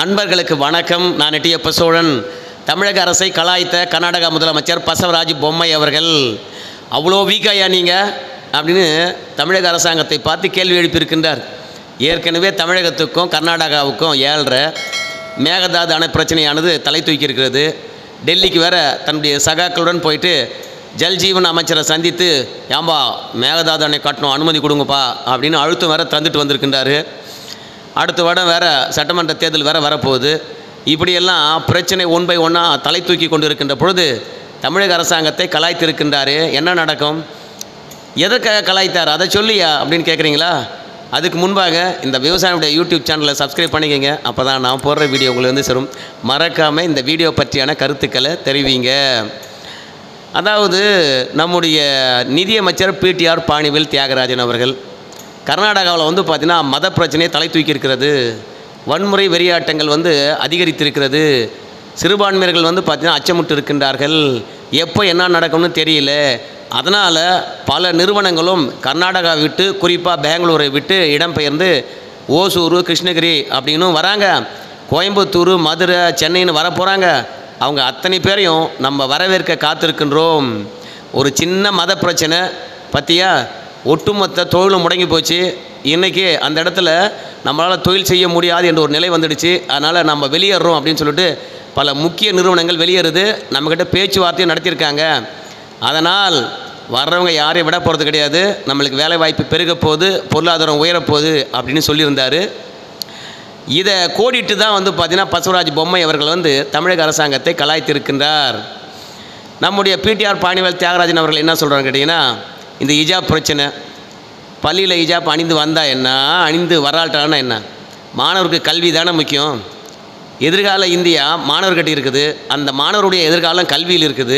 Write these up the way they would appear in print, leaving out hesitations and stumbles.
நண்பர்களுக்கு வணக்கம். நான் பசவரன். தமிழக அரசை கலாய்த்த கர்நாடகா முதலமைச்சர் பசவராஜ் பொம்மை அவர்கள் அவ்வளோ வீக்காயா நீங்கள் அப்படின்னு தமிழக அரசாங்கத்தை பார்த்து கேள்வி எழுப்பியிருக்கின்றார். ஏற்கனவே தமிழகத்துக்கும் கர்நாடகாவுக்கும் 7.5 மேகதாது அணை பிரச்சனையானது தலை தூக்கி இருக்கிறது. டெல்லிக்கு வேற தன்னுடைய சகாக்களுடன் போயிட்டு ஜல்ஜீவன் அமைச்சரை சந்தித்து ஏம்பா மேகதாது அணை கட்டணும் அனுமதி கொடுங்கப்பா அப்படின்னு அழுத்தம் வேற தந்துட்டு வந்திருக்கின்றார். அடுத்த வருடம் வேறு சட்டமன்ற தேர்தல் வேறு வரப்போகுது. இப்படியெல்லாம் பிரச்சனை ஒன் பை ஒன்னாக தலை தூக்கி கொண்டு இருக்கின்ற பொழுது தமிழக அரசாங்கத்தை கலாய்த்திருக்கின்றார். என்ன நடக்கும், எதற்காக கலாய்த்தார் அதை சொல்லியா அப்படின்னு கேட்குறீங்களா? அதுக்கு முன்பாக இந்த விவசாயியுடைய யூடியூப் சேனலை சப்ஸ்கிரைப் பண்ணிக்கங்க. அப்போ தான் நான் போடுற வீடியோ உங்களுக்கு சேரும். மறக்காமல் இந்த வீடியோ பற்றியான கருத்துக்களை தெரிவிங்க. அதாவது நம்முடைய நிதியமைச்சர் பிடிஆர் பாணிவேல் தியாகராஜன் அவர்கள் கர்நாடகாவில் பார்த்திங்கன்னா மத பிரச்சனையை தலை தூக்கி இருக்கிறது. வன்முறை வெறியாட்டங்கள் அதிகரித்திருக்கிறது. சிறுபான்மையர்கள் பார்த்திங்கன்னா அச்சமுட்டு இருக்கின்றார்கள். எப்போ என்ன நடக்கும்னு தெரியல. அதனால் பல நிறுவனங்களும் கர்நாடகா விட்டு குறிப்பாக பெங்களூரை விட்டு இடம்பெயர்ந்து ஓசூர், கிருஷ்ணகிரி அப்படின்னும் வராங்க. கோயம்புத்தூர், மதுரை, சென்னைன்னு வர போகிறாங்க. அவங்க அத்தனை பேரையும் நம்ம வரவேற்க காத்திருக்கின்றோம். ஒரு சின்ன மத பிரச்சனை பற்றியா ஒட்டுமொத்த தொழிலும் முடங்கி போச்சு. இன்றைக்கி அந்த இடத்துல நம்மளால் தொழில் செய்ய முடியாது என்ற ஒரு நிலை வந்துடுச்சு. அதனால் நம்ம வெளியேறோம் அப்படின்னு சொல்லிட்டு பல முக்கிய நிறுவனங்கள் வெளியேறுது. நம்மக்கிட்ட பேச்சுவார்த்தையும் நடத்தியிருக்காங்க. அதனால் வர்றவங்க யாரையும் விட போகிறது கிடையாது. நம்மளுக்கு வேலை வாய்ப்பு பெருக போகுது, பொருளாதாரம் உயரப்போகுது அப்படின்னு சொல்லியிருந்தார். இதை கோடிட்டு தான் பார்த்திங்கன்னா பசவராஜ் பொம்மை அவர்கள் தமிழக அரசாங்கத்தை கலாய்த்திருக்கின்றார். நம்முடைய பிடிஆர் பாணிவேல் தியாகராஜன் அவர்கள் என்ன சொல்கிறாங்க கேட்டிங்கன்னா, இந்த ஹிஜாப் பிரச்சனை, பள்ளியில் ஹிஜாப் அணிந்து வந்தால் என்ன, அணிந்து வராட்டானா என்ன, மாணவருக்கு கல்வி தானே முக்கியம். எதிர்கால இந்தியா மாணவர்கிட்ட இருக்குது. அந்த மாணவருடைய எதிர்காலம் கல்வியில் இருக்குது.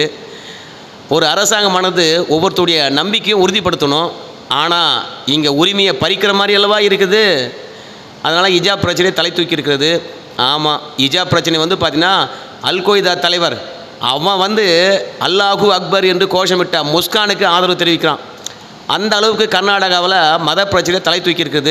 ஒரு அரசாங்கமானது ஒவ்வொருத்தருடைய நம்பிக்கையும் உறுதிப்படுத்தணும். ஆனால் இங்கே உரிமையை பறிக்கிற மாதிரி அல்லவா இருக்குது. அதனால் ஹிஜாப் பிரச்சனை தலை தூக்கி இருக்கிறது. ஆமாம், ஹிஜாப் பிரச்சனை பார்த்திங்கன்னா அல்-கொய்தா தலைவர் அவன் அல்லாஹூ அக்பர் என்று கோஷமிட்ட முஸ்கானுக்கு ஆதரவு தெரிவிக்கிறான். அந்த அளவுக்கு கர்நாடகாவில் மத பிரச்சனை தலை தூக்கி இருக்குது.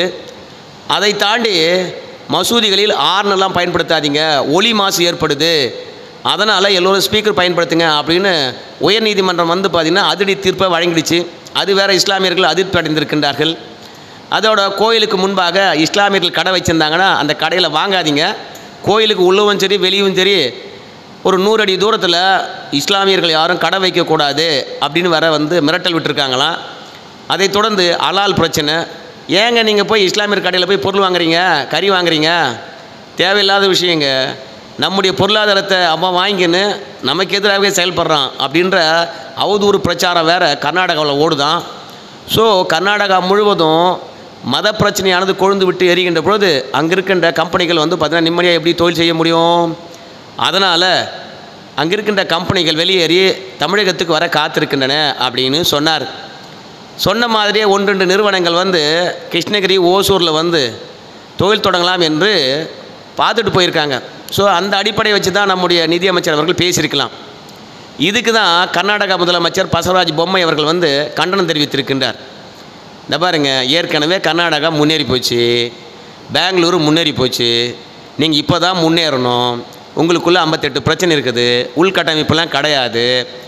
அதை தாண்டி மசூதிகளில் ஹார்னெல்லாம் பயன்படுத்தாதீங்க, ஒலி மாசு ஏற்படுது, அதனால் எல்லோரும் ஸ்பீக்கர் பயன்படுத்துங்க அப்படின்னு உயர்நீதிமன்றம் பார்த்திங்கன்னா அதிரடி தீர்ப்பை வழங்கிடுச்சு. அது வேறு இஸ்லாமியர்கள் அதிர்ச்சி அடைந்திருக்கின்றார்கள். அதோட கோயிலுக்கு முன்பாக இஸ்லாமியர்கள் கடை வச்சுருந்தாங்கன்னா அந்த கடையில் வாங்காதீங்க. கோயிலுக்கு உள்ளவும் சரி வெளியும் சரி ஒரு 100 அடி தூரத்தில் இஸ்லாமியர்கள் யாரும் கடை வைக்கக்கூடாது அப்படின்னு வேற மிரட்டல் விட்டுருக்காங்களாம். அதை தொடர்ந்து அலால் பிரச்சனை. ஏங்க நீங்கள் போய் இஸ்லாமியர் கடையில் போய் பொருள் வாங்குறீங்க, கறி வாங்குறீங்க, தேவையில்லாத விஷயங்க. நம்முடைய பொருளாதாரத்தை அவன் வாங்கின்னு நமக்கு எதிராகவே செயல்படுறான் அப்படின்ற அவதூறு பிரச்சாரம் வேறு கர்நாடகாவில் ஓடுதான். ஸோ கர்நாடகா முழுவதும் மத பிரச்சனையானது கொழுந்து விட்டு எரிகின்ற பொழுது அங்கே இருக்கின்ற கம்பெனிகள் பார்த்திங்கன்னா நிம்மதியாக எப்படி தொழில் செய்ய முடியும். அதனால் அங்கே இருக்கின்ற கம்பெனிகள் வெளியேறி தமிழகத்துக்கு வர காத்திருக்கின்றன அப்படின்னு சொன்னார். சொன்ன மாதிரியே 1-2 நிறுவனங்கள் கிருஷ்ணகிரி, ஓசூரில் தொழில் தொடங்கலாம் என்று பார்த்துட்டு போயிருக்காங்க. ஸோ அந்த அடிப்படையை வச்சு தான் நம்முடைய நிதியமைச்சர் அவர்கள் பேசியிருக்கலாம். இதுக்கு தான் கர்நாடகா முதலமைச்சர் பசவராஜ் பொம்மை அவர்கள் கண்டனம் தெரிவித்திருக்கின்றார். இந்த பாருங்க, ஏற்கனவே கர்நாடகா முன்னேறி போச்சு, பெங்களூரு முன்னேறி போச்சு, நீங்கள் இப்போ தான் முன்னேறணும். உங்களுக்குள்ளே 58 பிரச்சனை இருக்குது, உள்கட்டமைப்புலாம் கிடையாது.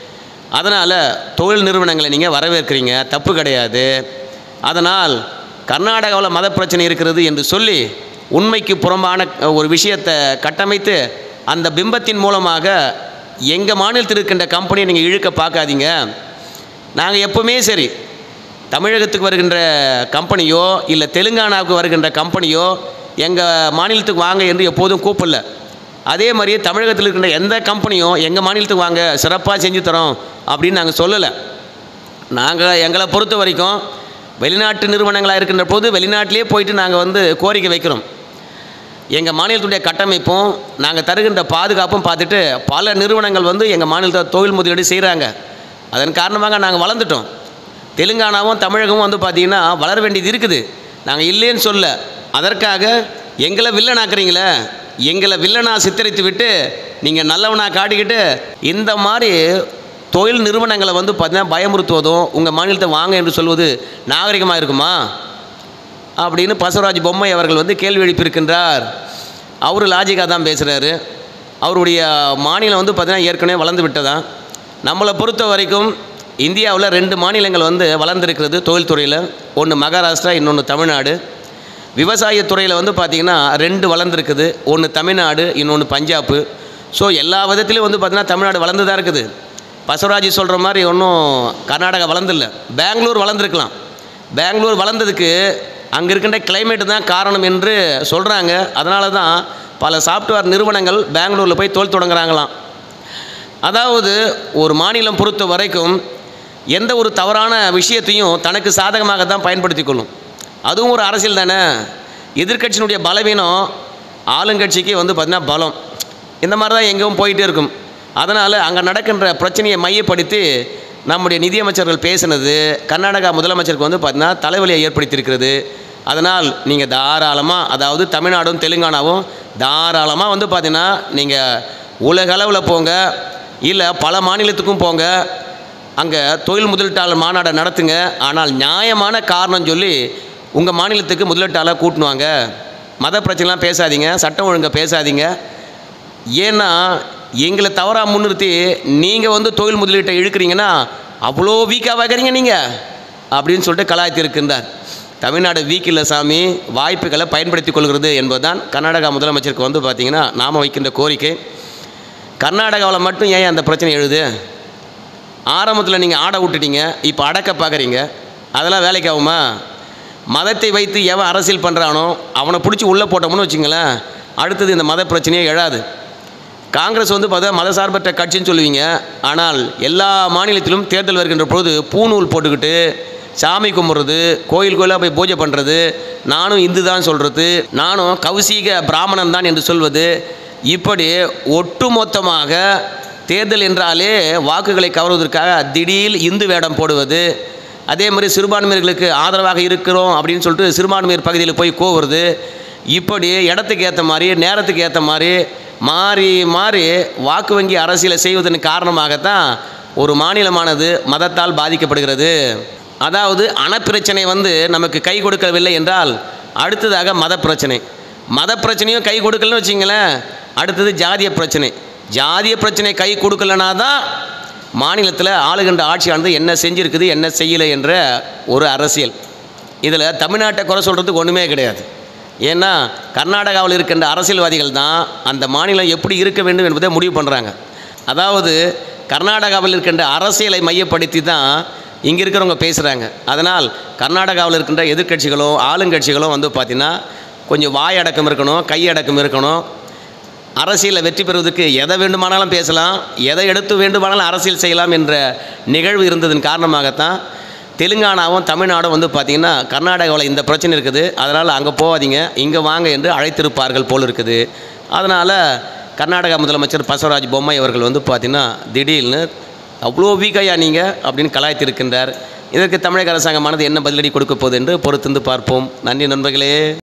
அதனால் தொழில் நிறுவனங்களை நீங்கள் வரவேற்கிறீங்க, தப்பு கிடையாது. அதனால் கர்நாடகாவில் மத பிரச்சனை இருக்கிறது என்று சொல்லி உண்மைக்கு புறம்பான ஒரு விஷயத்தை கட்டமைத்து அந்த பிம்பத்தின் மூலமாக எங்கள் மாநிலத்தில் இருக்கின்ற கம்பெனியை நீங்கள் இழுக்க பார்க்காதீங்க. நாங்கள் எப்போவுமே சரி, தமிழகத்துக்கு வருகின்ற கம்பெனியோ இல்லை தெலுங்கானாவுக்கு வருகின்ற கம்பெனியோ எங்கள் மாநிலத்துக்கு வாங்க என்று எப்போதும் கூப்பிடல. அதே மாதிரி தமிழகத்தில் இருக்கின்ற எந்த கம்பெனியும் எங்கள் மாநிலத்துக்கு வாங்க, சிறப்பாக செஞ்சு தரோம் அப்படின்னு நாங்கள் சொல்லலை. நாங்கள் எங்களை பொறுத்த வரைக்கும் வெளிநாட்டு நிறுவனங்களாக இருக்கின்ற போது வெளிநாட்டிலே போயிட்டு நாங்கள் கோரிக்கை வைக்கிறோம். எங்கள் மாநிலத்துடைய கட்டமைப்பும் நாங்கள் தருகின்ற பாதுகாப்பும் பார்த்துட்டு பல நிறுவனங்கள் எங்கள் மாநிலத்தை தொழில் முதலீடு செய்கிறாங்க. அதன் காரணமாக நாங்கள் வளர்ந்துட்டோம். தெலுங்கானாவும் தமிழகமும் பார்த்திங்கன்னா வளர வேண்டியது இருக்குது. நாங்கள் இல்லைன்னு சொல்ல, அதற்காக எங்களை வில்லனாக்குறீங்களே, எங்களை வில்லனாக சித்தரித்து விட்டு நீங்கள் நல்லவனாக காட்டிக்கிட்டு இந்த மாதிரி தொழில் நிறுவனங்களை பார்த்தீங்கன்னா பயமுறுத்துவதும் உங்கள் மாநிலத்தை வாங்க என்று சொல்வது நாகரிகமாக இருக்குமா அப்படின்னு பசவராஜ் பொம்மை அவர்கள் கேள்வி எழுப்பியிருக்கின்றார். அவர் லாஜிக்காக தான் பேசுகிறாரு. அவருடைய மாநிலம் வந்து பார்த்திங்கன்னா ஏற்கனவே வளர்ந்து விட்டதான். நம்மளை பொறுத்த வரைக்கும் இந்தியாவில் 2 மாநிலங்கள் வந்து வளர்ந்துருக்கிறது தொழில்துறையில். ஒன்று மகாராஷ்டிரா, இன்னொன்று தமிழ்நாடு. விவசாயத்துறையில் வந்து பார்த்திங்கன்னா 2 வளர்ந்துருக்குது. ஒன்று தமிழ்நாடு, இன்னொன்று பஞ்சாப்பு. ஸோ எல்லா விதத்துலேயும் வந்து பார்த்திங்கன்னா தமிழ்நாடு வளர்ந்து தான் இருக்குது. பசவராஜ் சொல்கிற மாதிரி ஒன்றும் கர்நாடகா வளர்ந்துல்ல. பெங்களூர் வளர்ந்துருக்கலாம். பெங்களூர் வளர்ந்ததுக்கு அங்கே இருக்கின்ற கிளைமேட்டு தான் காரணம் என்று சொல்கிறாங்க. அதனால தான் பல சாஃப்ட்வேர் நிறுவனங்கள் பெங்களூரில் போய் தொழில் தொடங்குறாங்களாம். அதாவது ஒரு மாநிலம் பொறுத்த வரைக்கும் எந்த ஒரு தவறான விஷயத்தையும் தனக்கு சாதகமாக தான் பயன்படுத்தி கொள்ளும். அதுவும் ஒரு அரசியல் தானே. எதிர்க்கட்சியினுடைய பலவீனம் ஆளுங்கட்சிக்கு வந்து பார்த்திங்கன்னா பலம். இந்த மாதிரி தான் எங்கேயும் போயிட்டே இருக்கும். அதனால் அங்கே நடக்கின்ற பிரச்சனையை மையப்படுத்தி நம்முடைய நிதியமைச்சர்கள் பேசினது கர்நாடகா முதலமைச்சருக்கு வந்து பார்த்திங்கன்னா தலைவலியை ஏற்படுத்தியிருக்கிறது. அதனால் நீங்கள் தாராளமாக, அதாவது தமிழ்நாடும் தெலுங்கானாவும் தாராளமாக வந்து பார்த்திங்கன்னா நீங்கள் உலக அளவில் போங்க, இல்லை பல மாநிலத்துக்கும் போங்க, அங்கே தொழில் முதலீட்டாளர் மாநாடை நடத்துங்க. ஆனால் நியாயமான காரணம் சொல்லி உங்கள் மாநிலத்துக்கு முதலீட்டாளர் கூட்டினுவாங்க. மத பிரச்சனைலாம் பேசாதீங்க, சட்டம் ஒழுங்கை பேசாதீங்க. ஏன்னா எங்களை தவறாக முன்னிறுத்தி நீங்கள் வந்து தொழில் முதலீட்டை இழுக்கிறீங்கன்னா அவ்வளோ வீக்காக வைக்கிறீங்க நீங்கள் அப்படின்னு சொல்லிட்டு கலாய்த்திருக்கின்றார். தமிழ்நாடு வீக் இல்லை சாமி, வாய்ப்புகளை பயன்படுத்தி கொள்கிறது என்பதுதான் கர்நாடகா முதலமைச்சருக்கு வந்து பார்த்திங்கன்னா நாம் வைக்கின்ற கோரிக்கை. கர்நாடகாவில் மட்டும் ஏன் அந்த பிரச்சனை எழுது? ஆரம்பத்தில் நீங்கள் ஆட விட்டுட்டீங்க, இப்போ அடக்க பார்க்குறீங்க. அதெல்லாம் வேலைக்கு ஆகுமா? மதத்தை வைத்து எவன் அரசியல் பண்ணுறானோ அவனை பிடிச்சி உள்ளே போட்டோம்னு வச்சுங்களேன், அடுத்தது இந்த மத பிரச்சனையே எழாது. காங்கிரஸ் வந்து பார்த்தா மதசார்பற்ற கட்சின்னு சொல்லுவீங்க. ஆனால் எல்லா மாநிலத்திலும் தேர்தல் வருகின்ற பொழுது பூநூல் போட்டுக்கிட்டு சாமி கும்பிட்றது, கோயிலாக போய் பூஜை பண்ணுறது, நானும் இந்து தான் சொல்கிறது, நானும் கௌசிக பிராமணன் தான் என்று சொல்வது, இப்படி ஒட்டுமொத்தமாக தேர்தல் என்றாலே வாக்குகளை கவர்வதற்காக திடீர் இந்து வேடம் போடுவது, அதே மாதிரி சிறுபான்மையர்களுக்கு ஆதரவாக இருக்கிறோம் அப்படின்னு சொல்லிட்டு சிறுபான்மையர் பகுதியில் போய் கோவுறது, இப்படி இடத்துக்கு ஏற்ற மாதிரி நேரத்துக்கு ஏற்ற மாதிரி மாறி மாறி வாக்கு வங்கி அரசியலை செய்வதன் காரணமாகத்தான் ஒரு மாநிலமானது மதத்தால் பாதிக்கப்படுகிறது. அதாவது அணப்பிரச்சனை வந்து நமக்கு கை கொடுக்கவில்லை என்றால் அடுத்ததாக மத பிரச்சனை. மத பிரச்சனையும் கை கொடுக்கலன்னு வச்சிங்களேன், அடுத்தது ஜாதிய பிரச்சனை. ஜாதிய பிரச்சனை கை கொடுக்கலனா தான் மாநிலத்தில் ஆளுகின்ற ஆட்சியானது என்ன செஞ்சுருக்குது என்ன செய்யலை என்ற ஒரு அரசியல். இதில் தமிழ்நாட்டை குறை சொல்கிறதுக்கு ஒன்றுமே கிடையாது. ஏன்னா கர்நாடகாவில் இருக்கின்ற அரசியல்வாதிகள் தான் அந்த மாநிலம் எப்படி இருக்க வேண்டும் என்பதை முடிவு பண்ணுறாங்க. அதாவது கர்நாடகாவில் இருக்கின்ற அரசியலை மையப்படுத்தி தான் இங்கே இருக்கிறவங்க பேசுகிறாங்க. அதனால் கர்நாடகாவில் இருக்கின்ற எதிர்க்கட்சிகளும் ஆளுங்கட்சிகளும் வந்து பார்த்திங்கன்னா கொஞ்சம் வாயடக்கம் இருக்கணும், கையடக்கம் இருக்கணும். அரசியலில் வெற்றி பெறுவதற்கு எதை வேண்டுமானாலும் பேசலாம், எதை எடுத்து வேண்டுமானாலும் அரசியல் செய்யலாம் என்ற நிகழ்வு இருந்ததன் காரணமாகத்தான் தெலுங்கானாவும் தமிழ்நாடும் வந்து பார்த்திங்கன்னா கர்நாடகாவில் இந்த பிரச்சனை இருக்குது, அதனால் அங்கே போகாதீங்க இங்கே வாங்க என்று அழைத்திருப்பார்கள் போல் இருக்குது. அதனால் கர்நாடகா முதலமைச்சர் பசவராஜ் பொம்மை அவர்கள் வந்து பார்த்திங்கன்னா திடீர்னு அவ்வளோ வீக்கையா நீங்கள் அப்படின்னு கலாய்த்திருக்கின்றார். இதற்கு தமிழக அரசாங்கமானது என்ன பதிலடி கொடுக்க போகுது என்று பொறுத்திருந்து பார்ப்போம். நன்றி நண்பர்களே.